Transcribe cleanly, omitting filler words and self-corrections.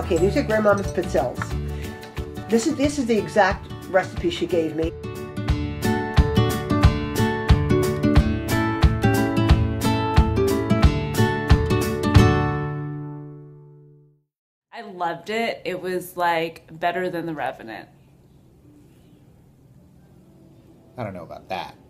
Okay, these are Grandmama's pizzelles. This is the exact recipe she gave me. I loved it. It was like better than The Revenant. I don't know about that.